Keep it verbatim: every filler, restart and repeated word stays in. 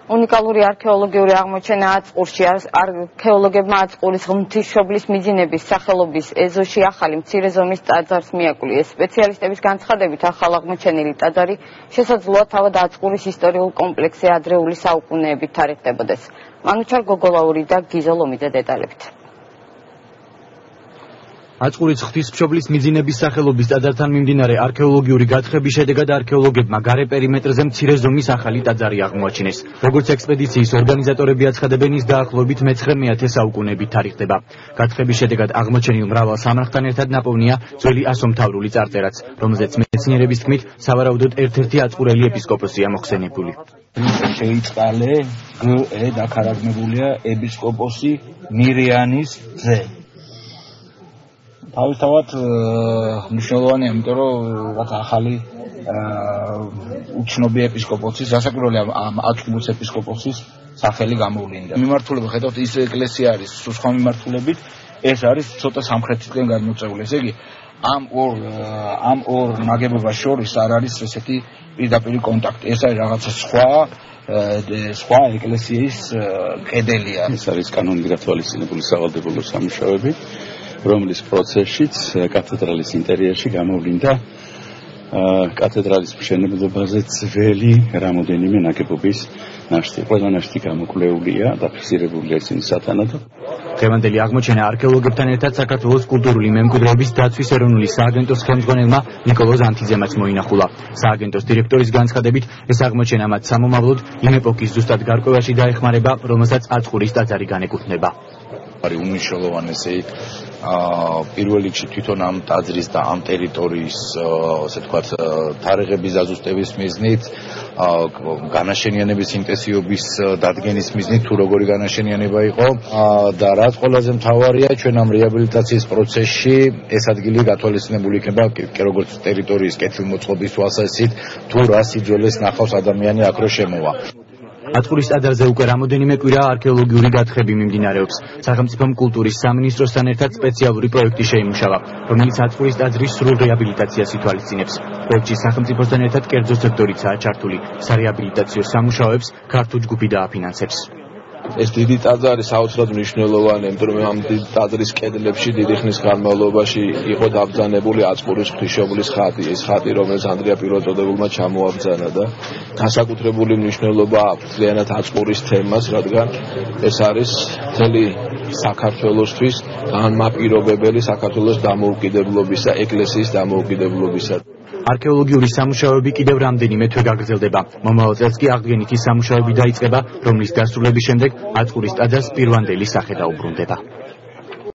უნიკალური არქეოლოგიური აღმოჩენა აწყურში არქეოლოგებმა აწყურის ღვთისმშობლის მიძინების სახელობის ეზოში ახალი მცირე ზომის ტაძარს მიაკვლიეს. სპეციალისტების განცხადებით ახალ აღმოჩენილი ტაძარი შესაძლოა თავად აწყურის ისტორიულ კომპლექსზე ადრეული საუკუნეებით თარიღდებოდეს. მანუჩარ გოგოლაური და გიზო ლომიძე დეტალებით. აწყურის ღვთისმშობლის მიძინების სახელობის ტაძართან მიმდინარე არქეოლოგიური გათხრების შედეგად არქეოლოგებმა გარე პერიმეტრზე მცირე ზომის ახალი ტაძარი აღმოაჩინეს. როგორც ექსპედიციის ორგანიზატორები აცხადებენ, ის დაახლოებით მეცხრე-მეათე საუკუნეებით თარიღდება. გათხრების შედეგად აღმოჩენილ მრავალ სამარხთან ერთად ნაპოვნია ძველი ასომთავრული წარწერაც, რომელზეც მეცნიერების თქმით, სავარაუდოდ ერთ-ერთი აწყურელი ეპისკოპოსია მოხსენებული. შეიწყალე გ-ე დაქარაგმებულია ეპისკოპოსი მირიანის ძე. თავისთავად მნიშვნელოვანია, იმიტომ რომ რაღაც ახალი უცნობი ეპისკოპოსის, სასაკვირველია ამ აწყურის ეპისკოპოსის სახელი გამოვლინდა. მიმართულება ხედავთ, ის ეკლესია არის სხვა მიმართულებით, ეს არის ცოტა სამხრეთიდან გადმოწეული. ესე იგი, ამ ორ ამ ორ ნაგებობას შორის არ არის ესეთი პირდაპირი კონტაქტი. ეს არის რაღაცა სხვა სხვა ეკლესიის კედელია. ეს არის კანონით გათვალისწინებული სავალდებულო სამუშაოები, რომლის პროცესშიც კათედრალის ინტერიერში გამოვლინდა კათედრალის მშენებლობაზე ძველი რამოდენიმე ნაგებობის ნაშთი. ყველა ნაშთი გამოკვლეულია, დაფიქსირებულია ისინი სათანადო. დღევანდელი აღმოჩენა არქეოლოგებთან ერთად საქართველოს კულტურული მემკვიდრეობის დაცვის ეროვნული სააგენტოს ხელმძღვანელმა ნიკოლოზ ანთიძემაც მოინახულა. სააგენტოს დირექტორის განცხადებით, ეს აღმოჩენა მათ სამომავლოდ იმ ეპოქის ზუსტად გარკვევაში დაეხმარება, რომელსაც აწყურის ტაძარი განეკუთვნება. არის უმნიშვნელოვანესი პირველ რიგში თვითონ ამ ტაძრის და ამ ტერიტორიის ასე ვთქვათ თარიღების დაზუსტების მიზნით, განაშენიანების ინტენსივობის დადგენის მიზნით, თუ როგორი განაშენიანება იყო და რაც ყველაზე მთავარია, ჩვენ ამ რეაბილიტაციის პროცესში ეს ადგილი გათვალისწინებული იქნება როგორც ტერიტორიის კეთილმოწყობის თვალსაზრისით, თუ რა სიძველეს ნახავს ადამიანი აქ რო შემოვა. აწყურის ტაძარზე უკვე რამოდენიმე კვირა არქეოლოგიური გათხრები მიმდინარეობს. სახელმწიფომ კულტურის სამინისტროსთან ერთად სპეციალური პროექტი შეიმუშავა, რომელიც აწყურის ტაძრის სრულ რეაბილიტაციას ითვალისწინებს. პროექტში სახელმწიფოსთან ერთად კერძო სექტორიცაა ჩართული. სარეაბილიტაციო სამუშაოებს ქართული ჯგუფი დააფინანსებს. ეს დიდი ტაძარი საოცრად მნიშვნელოვანია, იმიტომ რომ ამ დიდი ტაძრის კედლებში დიდი ხნის განმავლობაში იყო დაბრძანებული აწყურის ღვთისმშობლის ხატი. ეს ხატი, რომელიც ანდრია პირველწოდებულმა ჩამოაბრძანა და განსაკუთრებული მნიშვნელობა აქვს ძალიანად აწყურის თემას, რადგან ეს არის მთელი საქართველოსთვის განმაპირობებელი საქართველოს დამოუკიდებლობისა, ეკლესიის დამოუკიდებლობისა. არქეოლოგიური სამუშაოები კიდევ რამდენიმე თვე გაგრძელდება. მომავალ წელს კი აღდგენითი სამუშაოები დაიწყება, რომლის დასრულების შემდეგ აწყურის ტაძარს პირვანდელი სახე დაუბრუნდება.